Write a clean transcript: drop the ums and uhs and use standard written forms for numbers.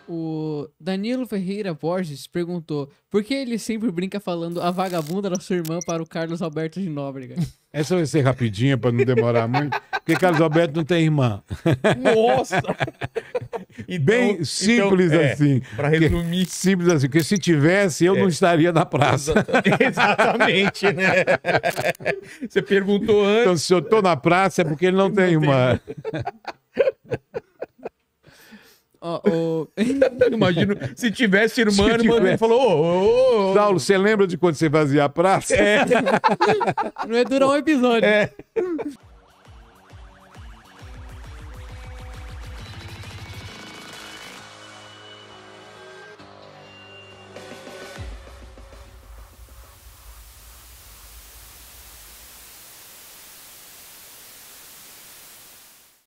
O Danilo Ferreira Borges perguntou por que ele sempre brinca falando a vagabunda da sua irmã para o Carlos Alberto de Nóbrega? Essa vai ser rapidinha para não demorar muito, porque Carlos Alberto não tem irmã. Nossa! Bem simples assim. Para resumir. Simples assim, porque se tivesse, eu não estaria na praça. Exatamente, né? Você perguntou antes. Então, se eu tô na praça é porque ele não tem irmã. Imagino, se tivesse irmã, ele falou... Saulo, você lembra de quando você fazia a praça? Não é durar um episódio.